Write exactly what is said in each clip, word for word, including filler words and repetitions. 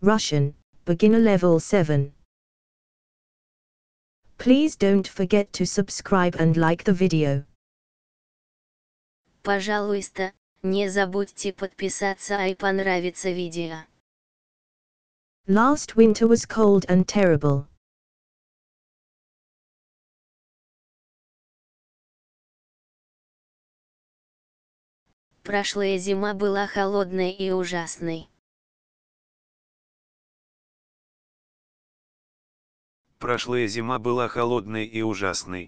Russian, beginner level seven. Please don't forget to subscribe and like the video. Пожалуйста, не забудьте подписаться и понравится видео. Last winter was cold and terrible. Прошлая зима была холодной и ужасной. Прошлая зима была холодной и ужасной.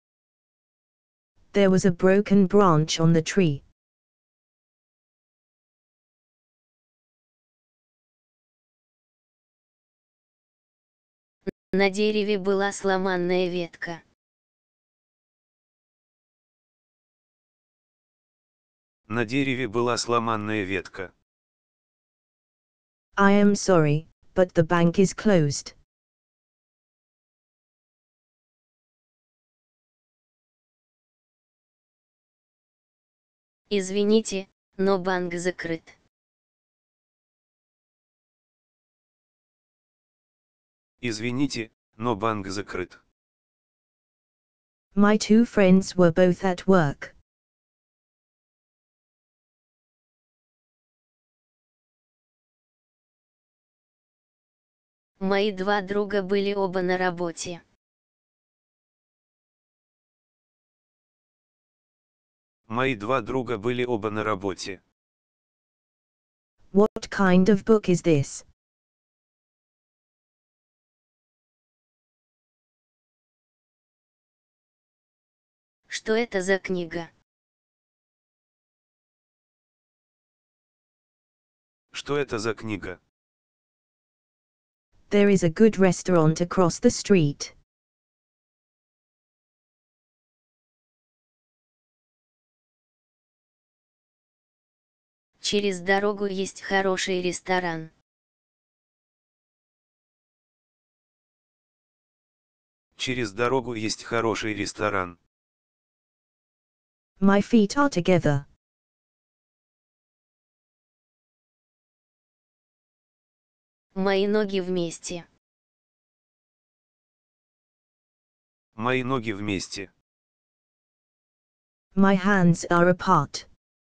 There was a broken branch on the tree. На дереве была сломанная ветка. На дереве была сломанная ветка. I am sorry, but the bank is closed. Извините, но банк закрыт. Извините, но банк закрыт. My two friends were both at work. Мои два друга были оба на работе. Мои два друга были оба на работе. What kind of book is this? Что это за книга? Что это за книга? There is a good restaurant across the street. Через дорогу есть хороший ресторан. Через дорогу есть хороший ресторан. My feet are together. Мои ноги вместе. Мои ноги вместе. My hands are apart.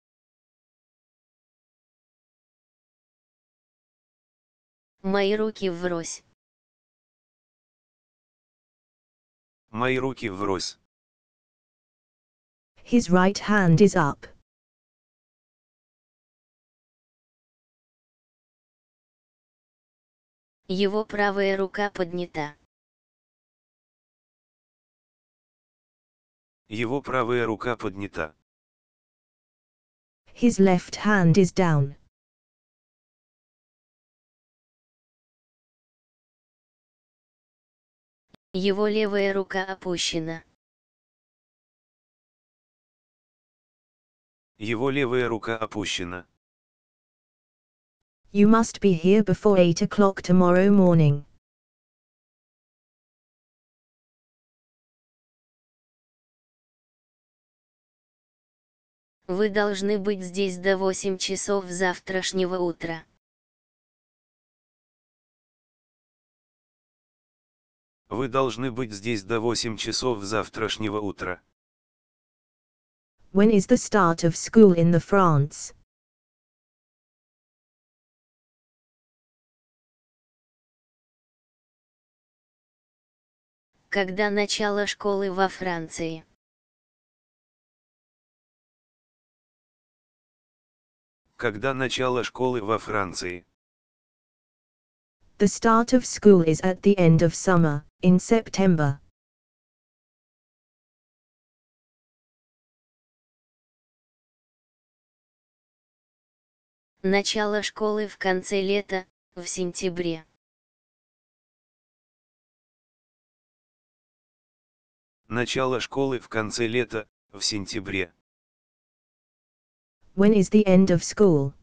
Мои руки врозь. Мои руки врозь. His right hand is up. Его правая рука поднята. Его правая рука поднята. His left hand is down. Его левая рука опущена. Его левая рука опущена. You must be here before eight o'clock tomorrow morning. Вы должны быть здесь до восьми часов завтрашнего утра. Вы должны быть здесь до восьми часов завтрашнего утра. When is the start of school in the France? Когда начало школы во Франции? Когда начало школы во Франции? The start of school is at the end of summer, in September. Начало школы в конце лета, в сентябре. Начало школы в конце лета, в сентябре. When is the end of school?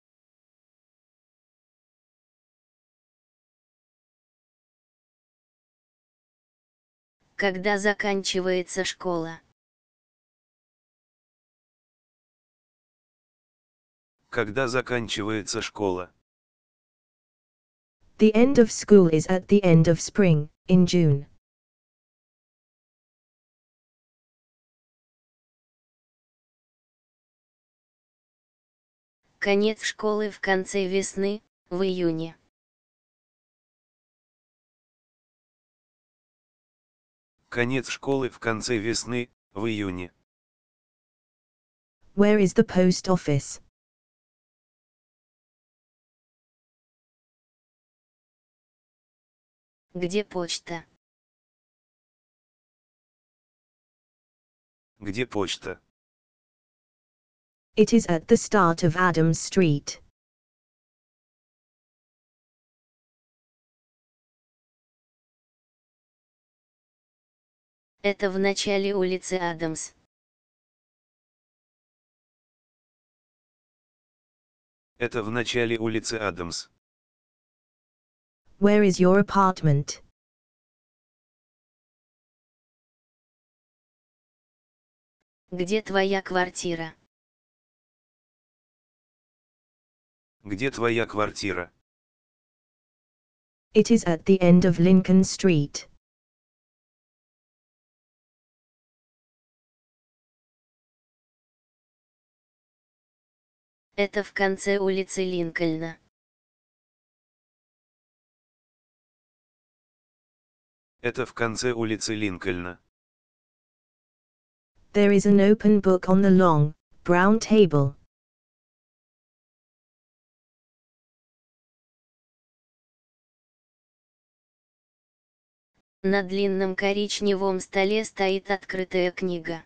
Когда заканчивается школа? Когда заканчивается школа? The end of school is at the end of spring, in June. Конец школы в конце весны, в июне. Конец школы в конце весны, в июне. Where is the post office? Где почта? Где почта? It is at the start of Adams Street. Это в начале улицы Адамс. Это в начале улицы Адамс. Where is your apartment? Где твоя квартира? Где твоя квартира? It is at the end of Lincoln Street. Это в конце улицы Линкольна. Это в конце улицы Линкольна. There is an open book on the long, brown table. На длинном коричневом столе стоит открытая книга.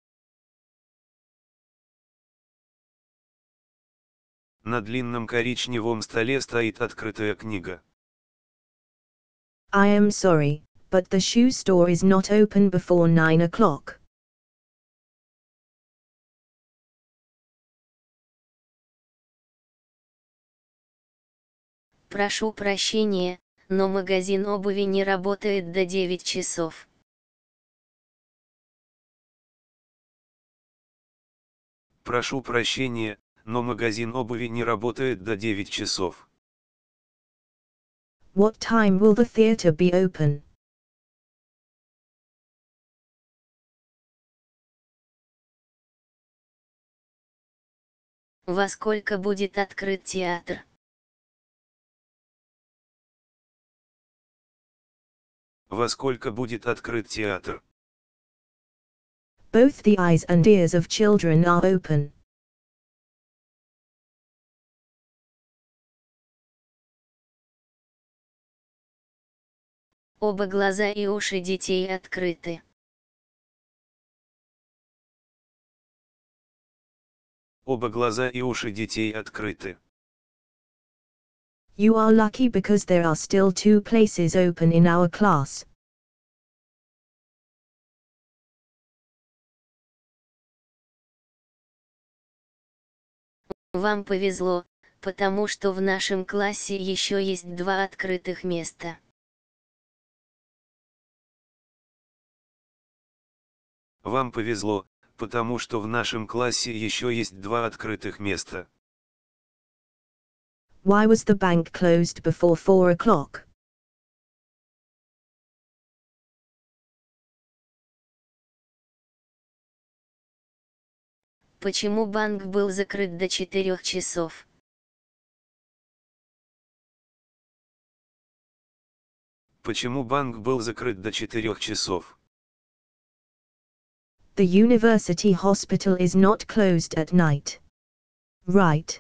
На длинном коричневом столе стоит открытая книга. I am sorry, but the shoe store is not open before nine o'clock. Прошу прощения, но магазин обуви не работает до девяти часов. Прошу прощения, но магазин обуви не работает до девяти часов. What time will the theater be open? Во сколько будет открыт театр? Во сколько будет открыт театр? Both the eyes and ears of children are open. Оба глаза и уши детей открыты. Оба глаза и уши детей открыты. You are lucky because there are still two places open in our class. Вам повезло, потому что в нашем классе еще есть два открытых места. Вам повезло, потому что в нашем классе еще есть два открытых места. Why was the bank closed before four o'clock? Почему банк был закрыт до четырех часов? Почему банк был закрыт до четырех часов? The university hospital is not closed at night. Right.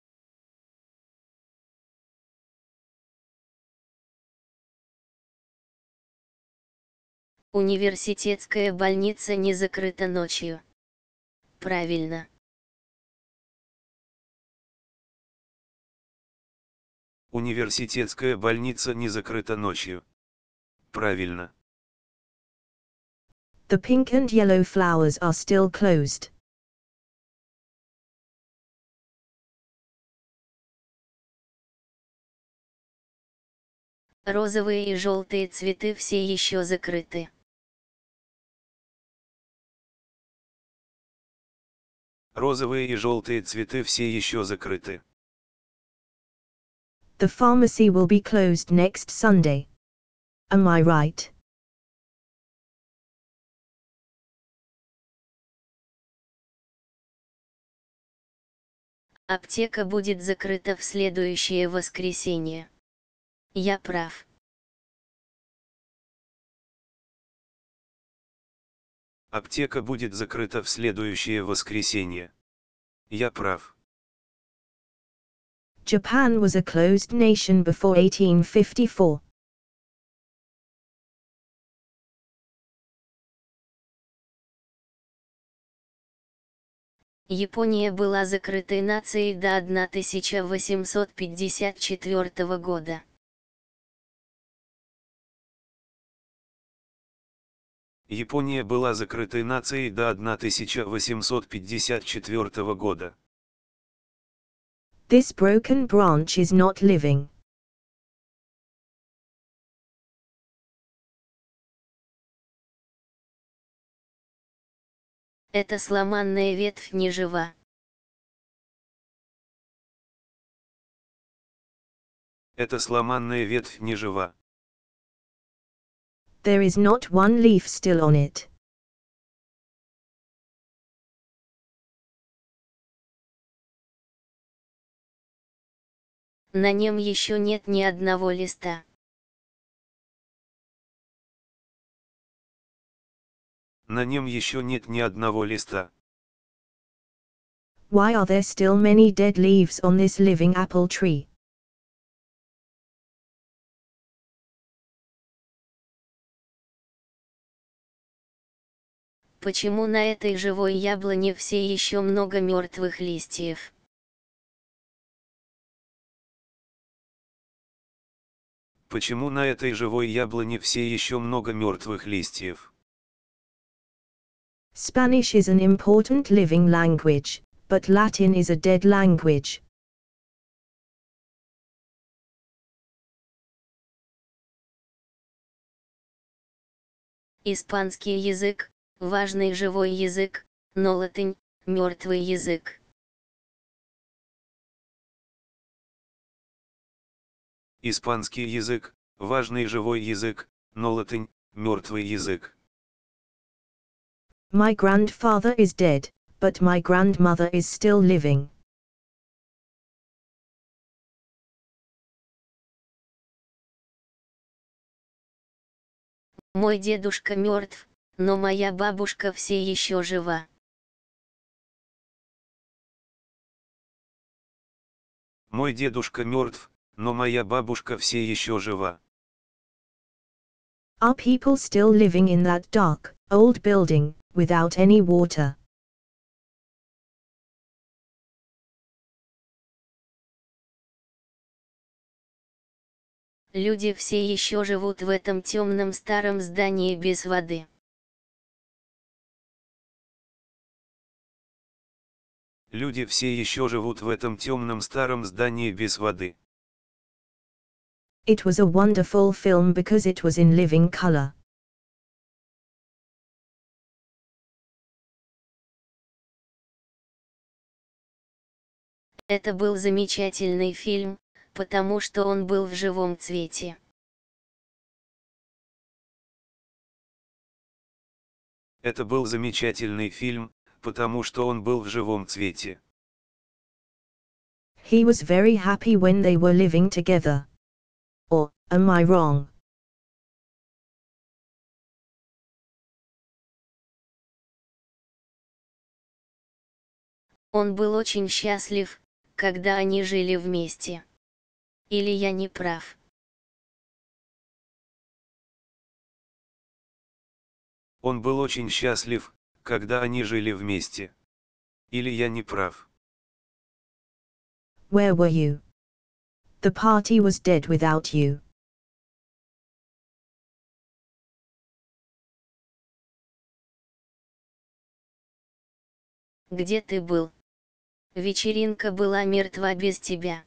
Университетская больница не закрыта ночью. Правильно. Университетская больница не закрыта ночью. Правильно. The pink and yellow flowers are still closed. Розовые и желтые цветы все еще закрыты. Розовые и желтые цветы все еще закрыты. The pharmacy will be closed next Sunday. Am I right? Аптека будет закрыта в следующее воскресенье. Я прав. Аптека будет закрыта в следующее воскресенье. Я прав. Japan was a closed nation before eighteen fifty-four. Япония была закрытой нацией до тысяча восемьсот пятьдесят четвёртого года. Япония была закрытой нацией до тысяча восемьсот пятьдесят четвёртого года. This broken branch is not living. Эта сломанная ветвь не жива. Эта сломанная ветвь не жива. There is not one leaf still on it. На нем еще нет ни одного листа. На нем еще нет ни одного листа. Why are there still many dead leaves on this living apple tree? Почему на этой живой яблоне все еще много мертвых листьев? Почему на этой живой яблоне все еще много мертвых листьев? Spanish is an important living language, but Latin is a dead language. Испанский язык – важный живой язык, но латынь – мертвый язык. Испанский язык – важный живой язык, но латынь – мертвый язык. My grandfather is dead, but my grandmother is still living. Мой дедушка мертв, но моя бабушка все еще жива. Мой дедушка мертв, но моя бабушка все еще жива. Are people still living in that dark, old building, without any water? Люди все еще живут в этом темном старом здании без воды. Люди все еще живут в этом темном старом здании без воды. It was a wonderful film because it was in living color. Это был замечательный фильм, потому что он был в живом цвете. Это был замечательный фильм, потому что он был в живом цвете. He was very happy when they were living together. Or, am I wrong? Он был очень счастлив, когда они жили вместе. Или я не прав? Он был очень счастлив, когда они жили вместе. Или я не прав? Where were you? The party was dead without you. Где ты был? Вечеринка была мертва без тебя.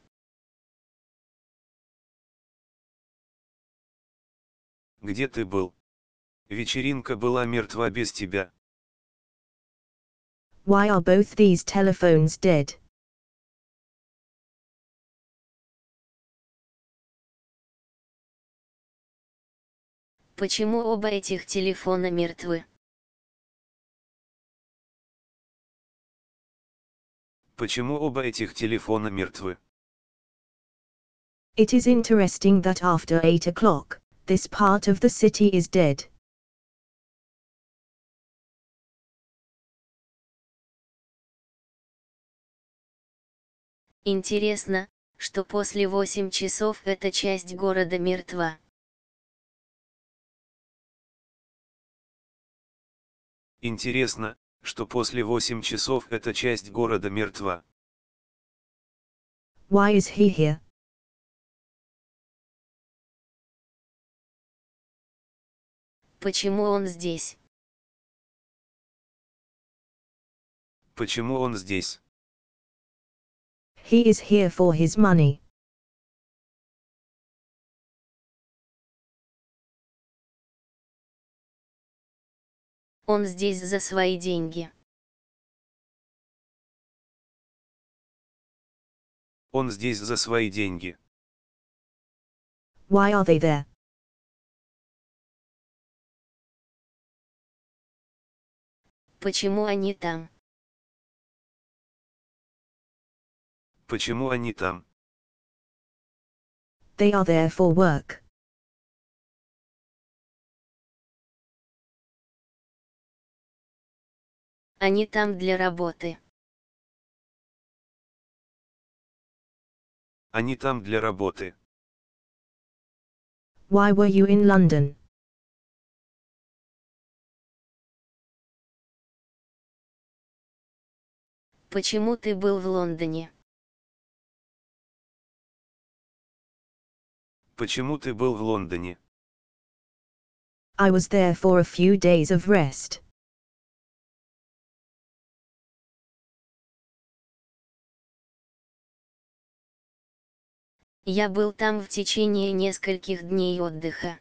Где ты был? Вечеринка была мертва без тебя. Why are both these telephones dead? Почему оба этих телефона мертвы? Почему оба этих телефона мертвы? It is interesting that after eight o'clock, this part of the city is dead. Интересно, что после восьми часов эта часть города мертва. Интересно, что после восьми часов эта часть города мертва. Why is he here? Почему он здесь? Почему он здесь? He is here for his money. Он здесь за свои деньги. Он здесь за свои деньги. Why are they there? Почему они там? Почему они там? They are there for work. Они там для работы. Они там для работы. Why were you in London? Почему ты был в Лондоне? Почему ты был в Лондоне? I was there for a few days of rest. Я был там в течение нескольких дней отдыха.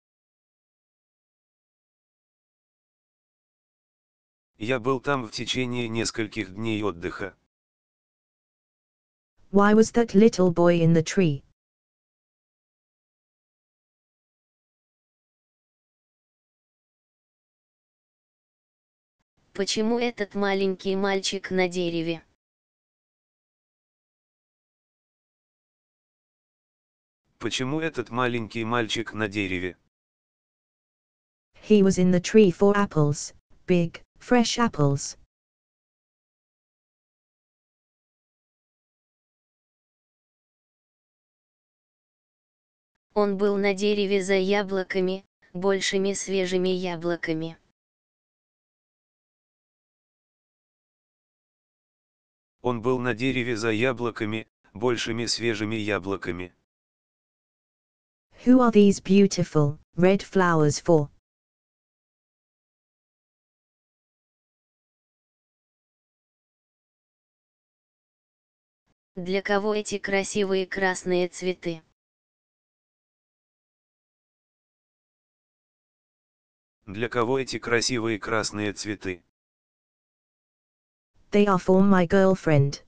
Я был там в течение нескольких дней отдыха. Why was that little boy in the tree? Почему этот маленький мальчик на дереве? Почему этот маленький мальчик на дереве? He was in the tree for apples, big, fresh apples. Он был на дереве за яблоками, большими свежими яблоками. Он был на дереве за яблоками, большими свежими яблоками. Who are these beautiful, red flowers for? Для кого эти красивые красные цветы? Для кого эти красивые красные цветы? They are for my girlfriend.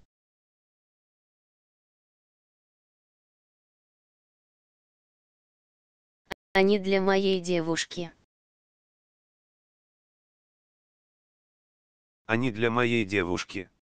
Они для моей девушки. Они для моей девушки.